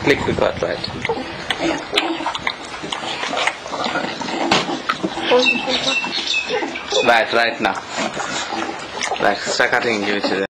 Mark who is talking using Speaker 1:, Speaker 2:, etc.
Speaker 1: Click record, right? Right now. Right, start cutting, give it to them.